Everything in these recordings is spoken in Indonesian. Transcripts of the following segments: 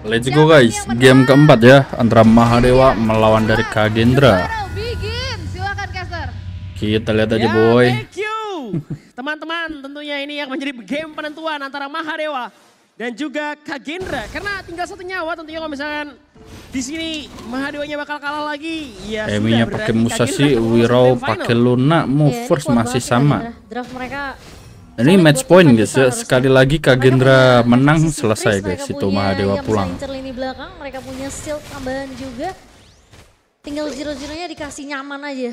Let's go guys, game keempat ya antara Mahadewa melawan dari Kagendra. Silakan caster. Kita lihat aja boy. Thank you. Teman-teman, tentunya ini yang menjadi game penentuan antara Mahadewa dan juga Kagendra. Karena tinggal satu nyawa tentunya kalau misalkan di sini Mahadewanya bakal kalah lagi. Ya Eminya pakai Musashi, Wirau pakai Luna, movers masih sama. Draft mereka Ini match point guys ya. Sekali lagi Kagendra menang selesai guys. Itu Mahadewa pulang. Lini belakang, mereka punya shield tambahan juga. Tinggal zero-zeronya dikasih nyaman aja.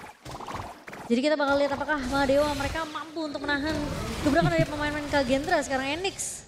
Jadi kita bakal lihat apakah Mahadewa mereka mampu untuk menahan gebrakan dari pemain-pemain Kagendra. Sekarang Enix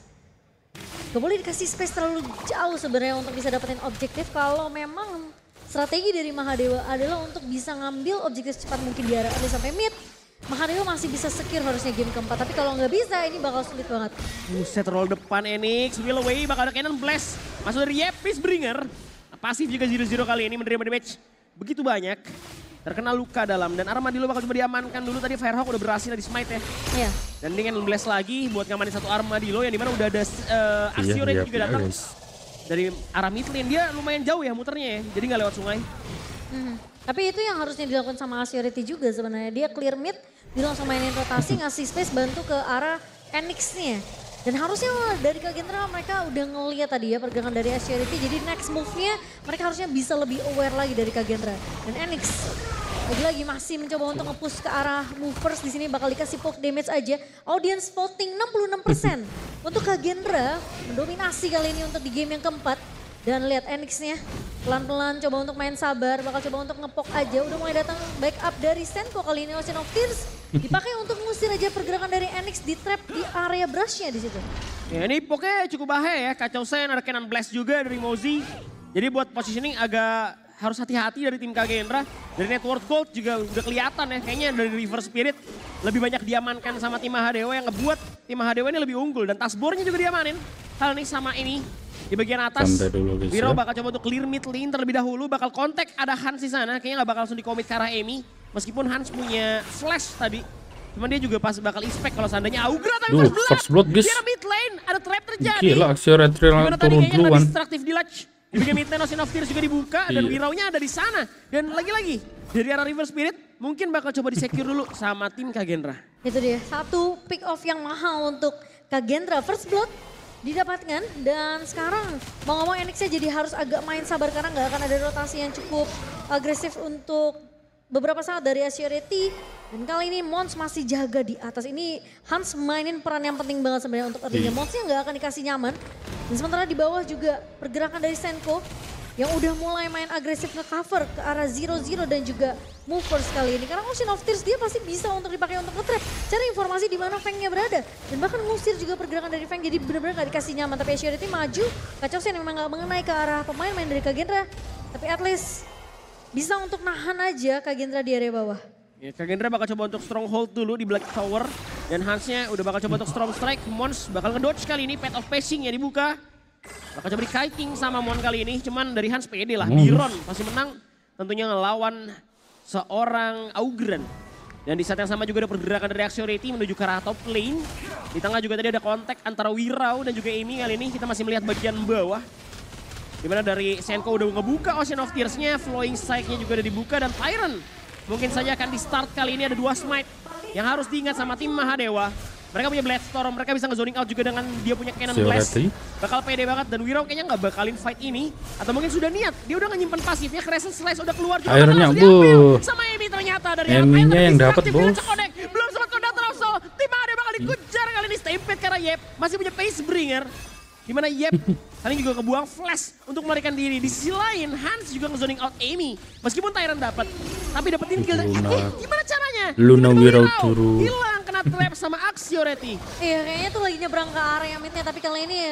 gak boleh dikasih space terlalu jauh sebenarnya untuk bisa dapetin objektif. Kalau memang strategi dari Mahadewa adalah untuk bisa ngambil objektif cepat mungkin di arah sampai mid. Mahadewa masih bisa secure harusnya game keempat, tapi kalau nggak bisa ini bakal sulit banget. Buset, roll depan Enix, Will Away bakal ada Cannon Blast. Masuk dari Yepis Bringer. Pasif juga 0-0 kali ini menerima damage begitu banyak. Terkena luka dalam dan Armadillo bakal coba diamankan dulu. Tadi Firehawk udah berhasil di smite ya. Iya. Dan dia Cannon Blast lagi buat ngamanin satu Armadillo yang dimana udah ada Axior yang juga datang. Dari arah mid lane, dia lumayan jauh ya muternya ya, jadi nggak lewat sungai. Tapi itu yang harusnya dilakukan sama Asiority juga sebenarnya. Dia clear mid, dia langsung mainin rotasi, ngasih space bantu ke arah Enix-nya. Dan harusnya dari Kagendra mereka udah ngeliat tadi ya pergerakan dari Asiority. Jadi next move-nya mereka harusnya bisa lebih aware lagi dari Kagendra. Dan Enix lagi-lagi masih mencoba untuk nge-push ke arah movers. Di sini bakal dikasih poke damage aja. Audience voting 66%. Untuk Kagendra mendominasi kali ini untuk di game yang keempat. Dan lihat Enix-nya pelan-pelan coba untuk main sabar, bakal coba untuk ngepok aja. Udah mulai datang backup dari Senko kali ini Ocean of Tears. Dipakai untuk ngusir aja pergerakan dari Enix di trap di area brush-nya di situ. Ya ini pokoknya cukup bahaya ya, kacau sen, ada Cannon Blast juga dari Mozi. Jadi buat positioning agak harus hati-hati dari tim Kagendra. Dari Network Gold juga udah kelihatan ya, kayaknya dari River Spirit lebih banyak diamankan sama tim Mahadewa yang ngebuat tim Mahadewa ini lebih unggul. Dan Tasbornya juga diamanin. Hal ini sama ini. Di bagian atas, Wiro bakal coba untuk clear mid lane terlebih dahulu, bakal kontak ada Hans di sana, kayaknya nggak bakal langsung di-commit ke arah Emi. Meskipun Hans punya flash tadi, cuman dia juga pas bakal expect kalau seandainya Augra tapi first blood guys. Di arah mid lane, ada trap terjadi. Gila, Axiority turun duluan. Destructive Village. Di bagian mid lane Ocean of Tears juga dibuka dan Wiraunya ada di sana. Dan lagi-lagi dari arah River Spirit mungkin bakal coba di-secure dulu sama tim Kagendra. Itu dia, satu pick off yang mahal untuk Kagendra. First blood didapatkan dan sekarang mau ngomong Enix-nya jadi harus agak main sabar karena nggak akan ada rotasi yang cukup agresif untuk beberapa saat dari Asiority. Dan kali ini Mons masih jaga di atas. Ini Hans mainin peran yang penting banget sebenarnya untuk early-nya. Monsnya nggak akan dikasih nyaman. Dan sementara di bawah juga pergerakan dari Senko yang udah mulai main agresif nge-cover ke arah 0-0 dan juga movers kali ini. Karena Ocean of Tears dia pasti bisa untuk dipakai untuk nge-trap. Cari informasi di mana Feng-nya berada. Dan bahkan ngusir juga pergerakan dari Feng. Jadi benar-benar gak dikasih nyaman. Tapi Asiority maju. Kacau Sen memang gak mengenai ke arah pemain-pemain dari Kagendra. Tapi at least bisa untuk nahan aja Kagendra di area bawah. Ya, Kagendra bakal coba untuk stronghold dulu di Black Tower. Dan Hansnya udah bakal coba untuk strong strike. Mons bakal ngedodge kali ini. Path of Passing ya dibuka. Bakal coba di-kiting sama Mon kali ini. Cuman dari Hans pede lah. Biron pasti menang. Tentunya ngelawan seorang Augran. Dan di saat yang sama juga ada pergerakan dari Axiority menuju ke arah top lane. Di tengah juga tadi ada kontak antara Wirau dan juga Amy kali ini. Kita masih melihat bagian bawah. Dimana dari Senko udah ngebuka Ocean of Tears-nya. Flowing Strike-nya juga udah dibuka. Dan Tyrant mungkin saja akan di start kali ini. Ada 2 smite yang harus diingat sama tim Mahadewa. Mereka punya Bloodstorm, mereka bisa nge-zoning out juga dengan dia punya Cannon Blast. Bakal pede banget dan Wirau kayaknya nggak bakalin fight ini. Atau mungkin sudah niat, dia udah nge-nyimpen pasifnya, Crescent Slash udah keluar juga. Akhirnya sama Amy ternyata dari Amy-nya yang dapat bos. Belum sempat kodak terus, tim ada bakal dikejar kali ini Stampede karena Yep masih punya Pace Bringer. Dimana Yep kali juga kebuang flash untuk melarikan diri. Di sisi lain Hans juga nge-zoning out Amy. Meskipun Tyrant dapat, tapi dapetin kill. Gimana caranya? Luna Wirau turun. Hilang kena trap sama Axiority. Iya kayaknya tuh lagi nyebrang ke area midnya. Tapi kali ini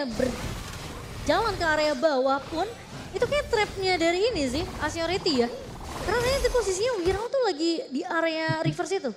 berjalan ke area bawah pun. Itu kayak trapnya dari ini sih, Axiority ya. Karena kayaknya itu posisinya Wirau tuh lagi di area reverse itu.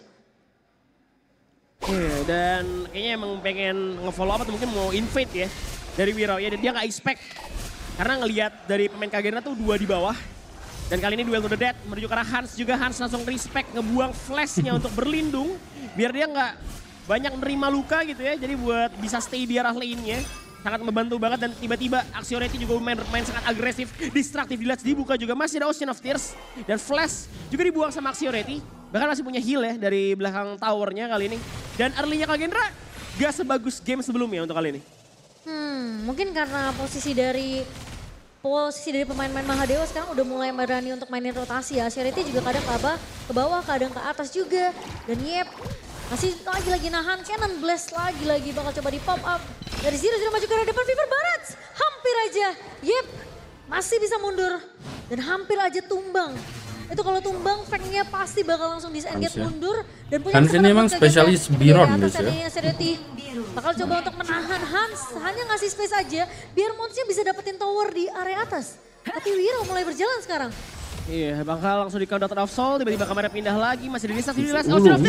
Dan kayaknya emang pengen nge-follow up atau mungkin mau invade ya. Dari Wirau ya, dan dia nggak expect. Karena ngelihat dari pemain Kagendra tuh 2 di bawah. Dan kali ini duel to the death menuju ke arah Hans juga. Hans langsung respect ngebuang flashnya untuk berlindung. Biar dia nggak banyak nerima luka gitu ya. Jadi buat bisa stay di arah lane-nya. sangat membantu banget dan tiba-tiba Axioreti juga main sangat agresif, destruktif. Dilihat dibuka juga masih ada Ocean of Tears dan Flash juga dibuang sama Axioreti. Bahkan masih punya heal ya dari belakang towernya kali ini. Dan early-nya Kagendra gak sebagus game sebelumnya untuk kali ini. Mungkin karena posisi dari pemain-pemain Mahadewa sekarang udah mulai berani untuk mainin rotasi ya. Axioreti juga kadang ke bawah, kadang ke atas juga. Dan Yep masih lagi-lagi nahan, Cannon Blast lagi-lagi bakal coba di pop up. Dari Zero maju ke arah depan, Fever Barrage hampir aja. Yep, masih bisa mundur dan hampir aja tumbang. Itu kalau tumbang, Feng-nya pasti bakal langsung disengage mundur. Dan punya Hans ini emang spesialis Biron guys ya. Axioreti bakal coba untuk menahan Hans, hanya ngasih space aja biar Mons-nya bisa dapetin tower di area atas. Tapi Wiro mulai berjalan sekarang. Iya, bakal langsung di count of soul, tiba-tiba kamera pindah lagi, masih di list Wiro,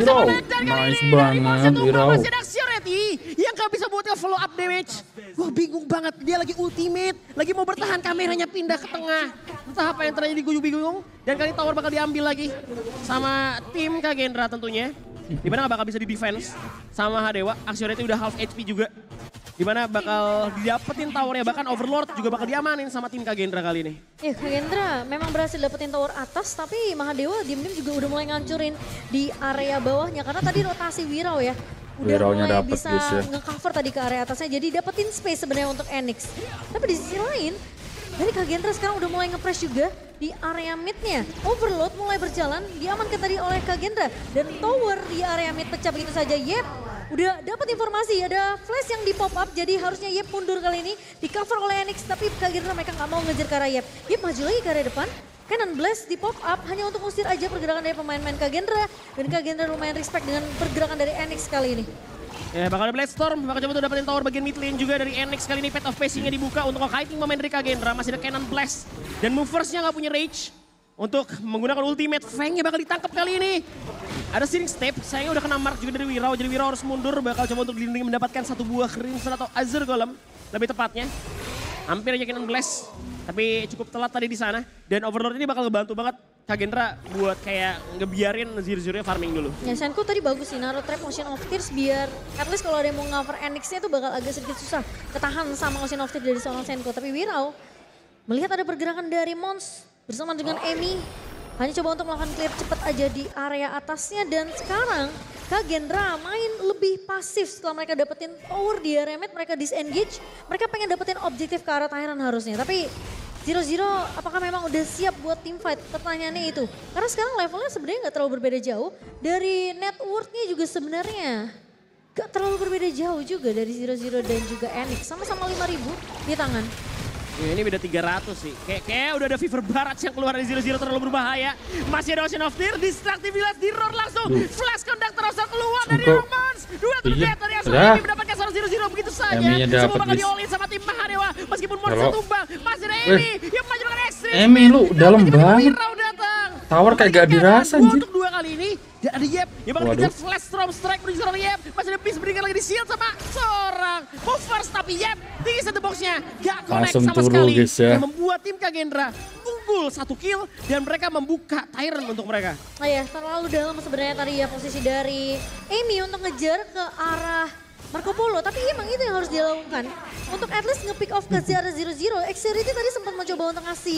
nice banget Wiro. Masih ada Axioreti yang gak bisa buat follow up damage. Wah bingung banget, dia lagi ultimate, lagi mau bertahan, kameranya pindah ke tengah. Entah apa yang terjadi, bingung. Dan kali tower bakal diambil lagi sama tim Kagendra tentunya. Dimana gak bakal bisa di defense sama Hadewa, Axioreti udah half HP juga. Dimana bakal didapetin towernya, bahkan Overlord juga bakal diamanin sama tim Kagendra kali ini. Ya Kagendra memang berhasil dapetin tower atas, tapi Mahadewa diem-diem juga udah mulai ngancurin di area bawahnya. Karena tadi rotasi Wirau ya, udah mulai bisa nge-cover tadi ke area atasnya, jadi dapetin space sebenarnya untuk Enix. Tapi di sisi lain, dari Kagendra sekarang udah mulai nge-press juga di area midnya. Overload mulai berjalan, diamankan tadi oleh Kagendra. Dan tower di area mid pecah begitu saja. Yep, udah dapat informasi, ada flash yang di pop up, jadi harusnya Yep mundur kali ini. Di cover oleh Enix, tapi Kagendra mereka nggak mau ngejar ke arah Yep. Yep maju lagi ke area depan. Cannon Blast di pop up hanya untuk ngusir aja pergerakan dari pemain-pemain Kagendra. Dan Kagendra lumayan respect dengan pergerakan dari Enix kali ini. Ya bakal ada Blade Storm, bakal coba tuh dapetin tower bagian mid lane juga dari Enix kali ini. Path of Pacing-nya dibuka untuk kiting pemain dari Kagendra. Masih ada Cannon Blast dan Movers-nya nggak punya rage untuk menggunakan ultimate. Feng-nya bakal ditangkap kali ini. Ada Searing Step, sayangnya udah kena mark juga dari Wirau. Jadi Wirau harus mundur, bakal coba untuk dilindungi mendapatkan satu buah Crimson atau Azure Golem. Lebih tepatnya. Hampir aja Cannon Blast, tapi cukup telat tadi di sana. Dan Overlord ini bakal ngebantu banget Kagendra buat kayak ngebiarin Zero-Nya farming dulu. Ya Senko tadi bagus sih, naruh trap Ocean of Tears biar at least kalau ada yang mau cover Enix-nya itu bakal agak sedikit susah ketahan sama Ocean of Tears dari seorang Senko. Tapi Wirau melihat ada pergerakan dari Mons bersama dengan Emi, hanya coba untuk melakukan clear cepat aja di area atasnya. Dan sekarang Kagendra main lebih pasif setelah mereka dapetin tower di area mid, mereka disengage. Mereka pengen dapetin objektif ke arah Tyrant harusnya, tapi Zero apakah memang udah siap buat team fight? Pertanyaannya itu. Karena sekarang levelnya sebenarnya nggak terlalu berbeda jauh. Dari net worth-nya juga sebenarnya nggak terlalu berbeda jauh juga dari Zero dan juga Enix. Sama-sama 5.000 di tangan. Ya, ini beda 300 sih. Kayak udah ada Fever Barrage yang keluar dari Zero terlalu berbahaya. Masih ada Ocean of Tears, destruktivitas di roar langsung. Flash Conductor langsung keluar dari Romans. Dua terdekat dari Axioreti mendapatkan seorang Zero begitu saja. Semua bakal di-all-in sama tim Mahadewa. Meskipun Monster tumbang, masih ada Emi yang maju dengan ekstrim. Emi lu dalam banget. Tower kayak gak dirasa anjir. Untuk dua kali ini, dan ada Yep yang bakal dikejar Flash Storm Strike menuju seorang Yep. Masih ada Beast berikan lagi di shield sama seorang Movers, tapi Yep tinggi satu boxnya gak connect sama sekali. Guys, ya. Yang membuat tim Kagendra unggul 1 kill dan mereka membuka Tyrant untuk mereka. Oh ya, terlalu dalam sebenarnya tadi ya posisi dari Emi untuk ngejar ke arah Marco Polo, tapi emang itu yang harus dilakukan untuk at least nge-pick off ke Zero. Axioreti tadi sempat mencoba untuk ngasih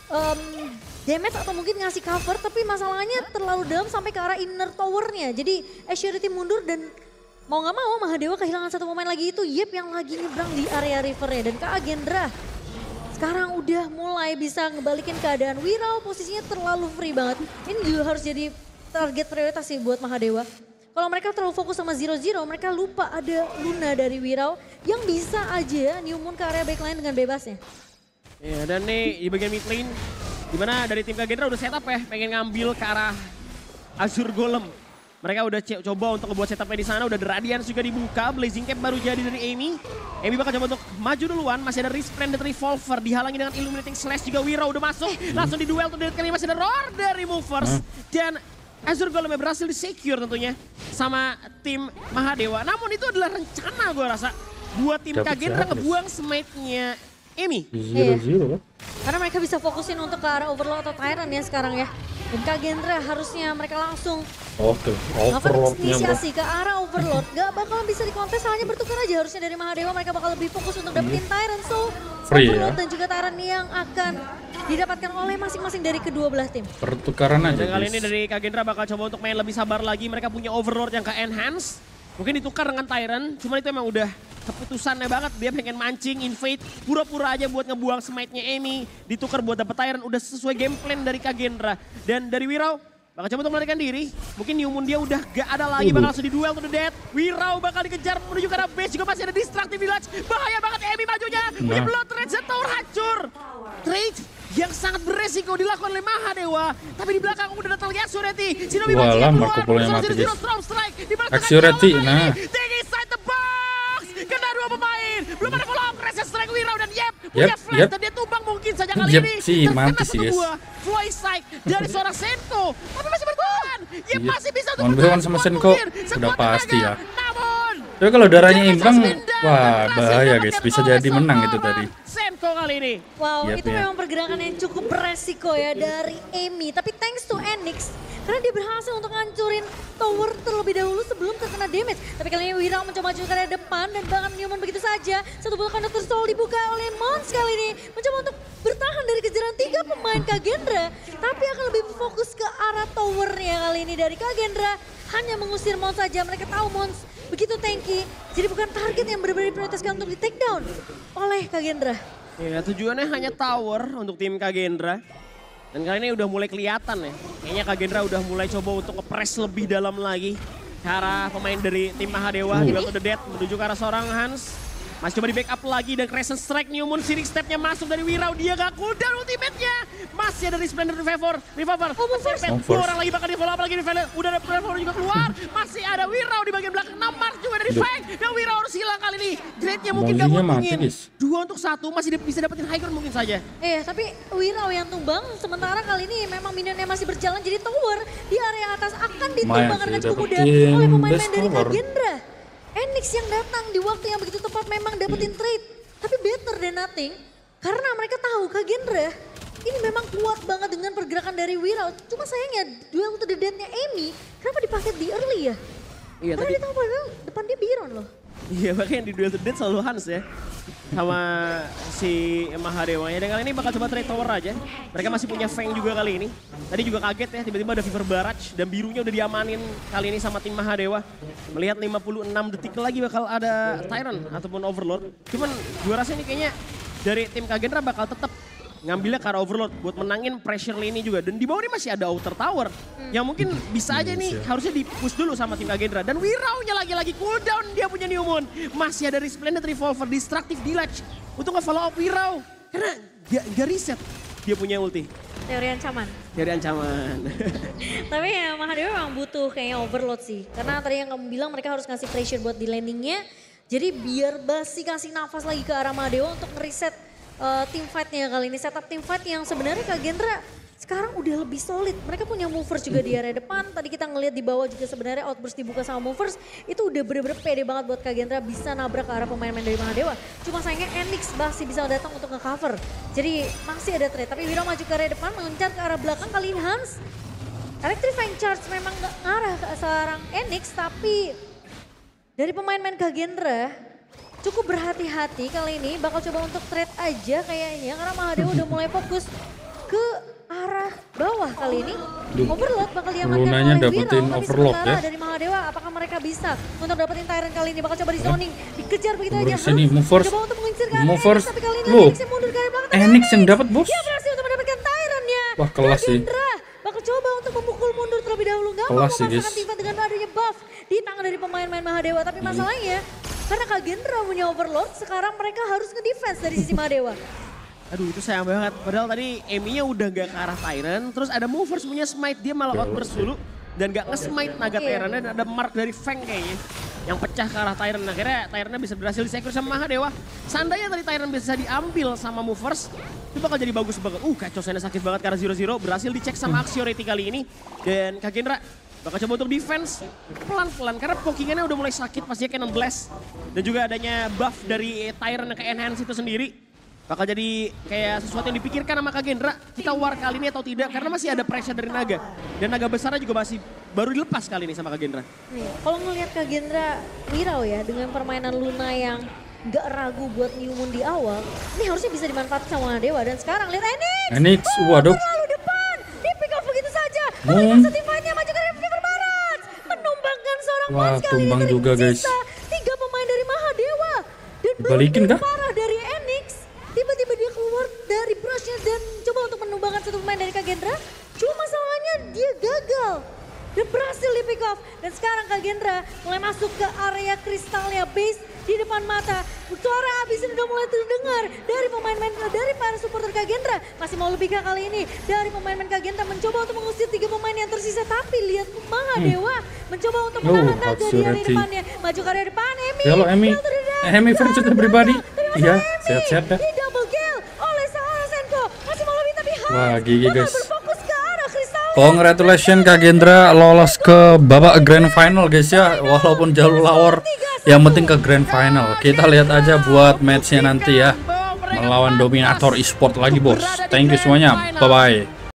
damage atau mungkin ngasih cover, tapi masalahnya terlalu dalam sampai ke arah inner towernya. Jadi Axioreti mundur dan mau nggak mau Mahadewa kehilangan satu pemain lagi, itu Yep yang lagi nyebrang di area rivernya. Dan Kagendra sekarang udah mulai bisa ngebalikin keadaan. Wirau posisinya terlalu free banget. Ini juga harus jadi target prioritas sih buat Mahadewa. Kalau mereka terlalu fokus sama Zero, mereka lupa ada Luna dari Wirau yang bisa aja New Moon ke area backline dengan bebasnya. Ya, dan nih di bagian mid lane, dimana dari tim Kagendra udah setup ya, pengen ngambil ke arah Azure Golem. Mereka udah coba untuk ngebuat setupnya di sana, udah The Radiance juga dibuka, Blazing Cap baru jadi dari Amy. Amy bakal coba untuk maju duluan, masih ada Resplendent Revolver, dihalangi dengan Illuminating Slash juga. Wirau udah masuk, langsung di duel tuh kali masih ada Roar dari Movers. Dan Azure Golem berhasil di-secure tentunya sama tim Mahadewa. Namun itu adalah rencana gue rasa buat tim Kagendra ngebuang smite-nya Amy. Zero kan? Karena mereka bisa fokusin untuk ke arah Overlord atau Tyrant ya sekarang ya. Dan Kagendra harusnya mereka langsung Oh tuh, overload-nya bro. inisiasi ke arah Overlord. Gak bakalan bisa dikontes, hanya bertukar aja harusnya dari Mahadewa. Mereka bakal lebih fokus untuk dapetin Tyrant. So Free Overlord ya. dan juga Tyrant yang akan didapatkan oleh masing-masing dari kedua belah tim. Pertukaran aja Dan kali ini guys. dari Kagendra bakal coba untuk main lebih sabar lagi. Mereka punya Overlord yang ke enhance. Mungkin ditukar dengan Tyrant, cuman itu emang udah keputusannya banget. Dia pengen mancing, invade, pura-pura aja buat ngebuang smite-nya Amy. Ditukar buat dapet Tyrant, udah sesuai game plan dari Kagendra. Dan dari Wirau, bakal coba untuk melarikan diri. Mungkin Newmoon dia udah gak ada lagi, bakal langsung di duel to the death. Wirau bakal dikejar menuju ke arah base, juga masih ada Destructive Village. Bahaya banget Amy majunya, punya Blood Rage dan Tower hancur. Trade yang sangat beresiko dilakukan oleh Mahadewa. Tapi di belakang udah datang Yasuretti. Shinobi Machi Walah, yang Marco keluar. Polo-nya mati, Zero guys. Storm Strike. Di belakang Yasuretti, jalan nah. kali ini. Tinggi inside the box. Kena dua pemain. Belum ada follow up. Crash Strike Wirau dan Yep. Punya flash Yep. dan dia tumbang mungkin saja kali Yep ini. sih, mati sih, guys. Fly Strike dari seorang Senko. Tapi masih bertahan. Yep Iya. masih bisa untuk 1v1 sama sekuat Senko, mungkin. udah Sekuat pasti tenaga. ya. Namun Tapi kalau darahnya James imbang, Aswinda wah berhasil bahaya guys. mendapatkan Bisa oleh jadi menang itu seorang tadi. Senko kali ini. Wow, Yep, itu ya. memang pergerakan yang cukup beresiko ya dari Amy. Tapi thanks to Enix, karena dia berhasil untuk ngancurin tower terlebih dahulu sebelum terkena damage. Tapi kali ini Wirau mencoba maju ke arah depan dan bahkan Newmoon begitu saja. Satu bola conductor stall dibuka oleh Mons kali ini. Mencoba untuk bertahan dari kejaran 3 pemain Kagendra. Tapi akan lebih fokus ke arah towernya kali ini dari Kagendra. Hanya mengusir Mons saja, mereka tahu Mons begitu tanky. Jadi bukan target yang benar-benar diprioritaskan untuk di take down oleh Kagendra. Ya tujuannya hanya tower untuk tim Kagendra. Dan kali ini udah mulai kelihatan ya. Kayaknya Kagendra udah mulai coba untuk nge-press lebih dalam lagi. Ke arah pemain dari tim Mahadewa. Duel to the death menuju ke arah seorang Hans. Masih coba di backup lagi dan Crescent Strike Newmoon siring stepnya masuk dari Wirau. Dia gak cooldown ultimate-nya. Masih ada Resplendent Reviver. Oh, move first. Dua orang lagi bakal di follow up lagi. Udah ada Reviver juga keluar. Masih ada Wirau di bagian belakang. Namar juga dari Fang. Dan Wirau harus hilang kali ini. Grade-nya mungkin gak Molly-nya mungkin. mati, guys. 2 untuk 1 masih bisa dapetin high ground mungkin saja. Tapi Wirau yang tumbang, sementara kali ini memang minionnya masih berjalan. Jadi tower di area atas akan ditumbang Lumayan dengan sih, cukup mudah dapetin oleh pemain-pemain best dari tower. Kagendra. Enix yang datang di waktu yang begitu tepat memang dapetin trade. Tapi better than nothing. Karena mereka tahu Kagendra ini memang kuat banget dengan pergerakan dari Wirau. Cuma sayangnya duel to the death-nya Amy, kenapa dipakai di early ya? Iya, Karena tadi dia tahu padahal depan dia Biron loh. iya makanya di duel to death selalu Hans ya. Sama si Mahadewa ya. Dan kali ini bakal coba trade tower aja. Mereka masih punya Fang juga kali ini. Tadi juga kaget ya tiba-tiba ada Fever Barrage dan birunya udah diamanin kali ini sama tim Mahadewa. Melihat 56 detik lagi bakal ada Tyrant ataupun Overlord. Cuman gue rasa ini kayaknya dari tim Kagendra bakal tetap ngambilnya ke arah Overlord buat menangin pressure lane ini juga. Dan di bawah ini masih ada Outer Tower yang mungkin bisa aja nih harusnya di-push dulu sama tim Kagendra. Dan Wirau-nya lagi-lagi cooldown dia punya Newmoon. Masih ada Resplendent Revolver, Destructive Village untuk nge-follow up Wirau. Karena gak reset dia punya ulti. Teori ancaman. Dari ancaman. Tapi ya Mahadewa memang butuh kayaknya overload sih. Karena tadi yang kamu bilang mereka harus ngasih pressure buat di landingnya. Jadi biar Basi kasih nafas lagi ke arah Mahadewa untuk ngereset team fight-nya kali ini. Setup team fight yang sebenarnya Kagendra sekarang udah lebih solid. Mereka punya movers juga di area depan. Tadi kita ngelihat di bawah juga sebenarnya outburst dibuka sama movers. Itu udah bener-bener pede banget buat Kagendra bisa nabrak ke arah pemain-pemain dari Mahadewa. Cuma sayangnya Enix masih bisa datang untuk nge-cover. Jadi masih ada trade. Tapi Wirau maju ke area depan, mengejar ke arah belakang. Kali ini Hans. Electrifying Charge memang gak ngarah ke seorang Enix. Tapi dari pemain-pemain Kagendra cukup berhati-hati kali ini. Bakal coba untuk trade aja kayaknya. Karena Mahadewa udah mulai fokus ke arah bawah kali ini. Overload bakal diamankan Lunanya oleh dapetin Wirau. Tapi overload sementara ya. dari Mahadewa apakah mereka bisa untuk dapetin Tyrant kali ini. Bakal coba di zoning. Dikejar begitu Overload aja. sini, Hans movers. coba untuk mengincir ke arah Movers. Enix. Tapi kali ini Loh, Enix yang mundur ke arah belakang. Tapi Enix yang dapat, bos. Dia berhasil untuk mendapatkan Tyrant-nya. Wah, kelas sih. Kagendra bakal coba untuk memukul mundur terlebih dahulu. Gak mau Kelas sih, memaksakan guys. tifa dengan adanya buff di tangan dari pemain-pemain Mahadewa. Tapi masalahnya karena Kagendra punya overload, sekarang mereka harus nge-defense dari sisi Mahadewa. Aduh itu sayang banget. Padahal tadi Amy-nya udah gak ke arah Tyrant. Terus ada movers punya smite. Dia malah outburst dulu. Dan gak nge-smite naga Tyrant. Dan ada mark dari Fang kayaknya. Yang pecah ke arah Tyrant. Akhirnya Tyrant-nya bisa berhasil di-secure sama Mahadewa. Seandainya tadi Tyrant bisa diambil sama movers. Itu bakal jadi bagus banget. Kacau sana sakit banget karena 0-0. Berhasil dicek sama Axiority kali ini. Dan Kagendra bakal coba untuk defense pelan-pelan. Karena pokingannya udah mulai sakit. Pastinya Cannon Blast. Dan juga adanya buff dari Tyrant yang ke enhance itu sendiri. bakal jadi kayak sesuatu yang dipikirkan sama Kak Gendra. Kita war kali ini atau tidak, karena masih ada pressure dari Naga. Dan Naga besarnya juga masih baru dilepas kali ini sama Kak Gendra. Kalau ngelihat Kak Gendra Wirau ya, dengan permainan Luna yang gak ragu buat New Moon di awal, ini harusnya bisa dimanfaatkan sama Dewa. Dan sekarang lihat Enix, waduh. Lalu depan, di pick off begitu saja. Moon. Melihat setifanya maju ke River Barat. Menumbangkan seorang Wah, Mons kali tumbang ini dari juga, guys. sisa 3 pemain dari Mahadewa. Dan Dibalikin kah? parah dari Enix. Tiba-tiba dia keluar dari brushnya dan coba untuk menumbangkan satu pemain dari Kak Gendra. Cuma salahnya dia gagal. Dan berhasil di pick off. Dan sekarang Kak Gendra mulai masuk ke area kristalnya base di depan mata. Suara abisin udah mulai terdengar dari pemain-pemain dari para supporter Kak Gendra. Masih mau lebih kali ini dari pemain-pemain Kak Gendra mencoba untuk mengusir 3 pemain yang tersisa. Tapi lihat Mahadewa mencoba untuk menahan Naga di area depannya. Maju ke area depan, Emi. Halo Emi. Emi versus everybody. Iya, sehat-sehat ya. Di double kill oleh Sarasenko. Masih mau lebih tapi Wah, gigi guys. berfokus ke arah kristal. Congratulations Kak Gendra lolos ke babak grand final guys ya. Walaupun jalur lawar, yang penting ke grand final. Kita lihat aja buat matchnya nanti ya. Melawan dominator e-sport lagi bos. Thank you semuanya. Bye-bye.